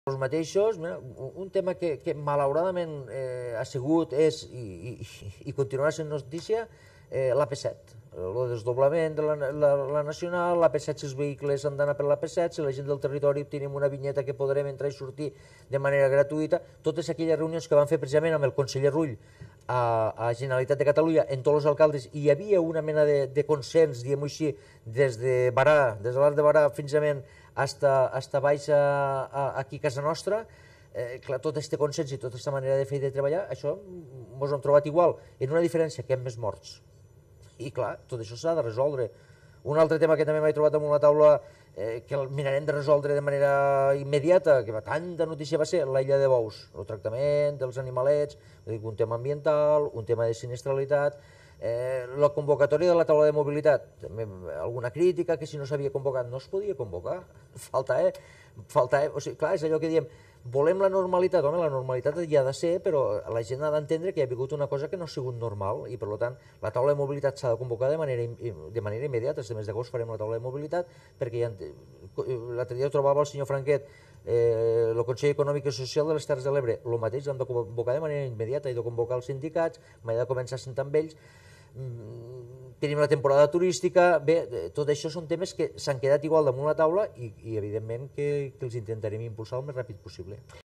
els mateixos, un tema que malauradament ha sigut, és i continuarà sent notícia, l'AP7. El desdoblament de la Nacional, l'AP7, si els vehicles han d'anar per l'AP7, si la gent del territori obtenim una vinyeta que podrem entrar i sortir de manera gratuïta, totes aquelles reunions que van fer precisament amb el conseller Rull a Generalitat de Catalunya, en tots els alcaldes, hi havia una mena de consens, diguem-ho així, des de Barà, des de l'Arc de Barà fins a baix aquí a casa nostra. Tot aquest consens i tota aquesta manera de fer i de treballar, això ens ho hem trobat igual, en una diferència, que hem més morts. I clar, tot això s'ha de resoldre. Un altre tema que també m'he trobat damunt la taula, que el mirarem de resoldre de manera immediata, que tanta notícia va ser, l'Illa de Bous, el tractament dels animalets, un tema ambiental, un tema de sinistralitat, la convocatòria de la taula de mobilitat, alguna crítica, que si no s'havia convocat no es podia convocar, falta, o sigui, clar, és allò que diem, volem la normalitat, home, la normalitat hi ha de ser, però la gent ha d'entendre que hi ha hagut una cosa que no ha sigut normal i, per tant, la taula de mobilitat s'ha de convocar de manera immediata. Este mes d'agost farem la taula de mobilitat perquè l'altre dia trobava el senyor Franquet, el Consell Econòmic i Social de les Terres de l'Ebre, el mateix l'han de convocar de manera immediata, he de convocar els sindicats, m'he de començar a sentar amb ells. Tenim la temporada turística, bé, tot això són temes que s'han quedat igual damunt la taula i evidentment que els intentarem impulsar el més ràpid possible.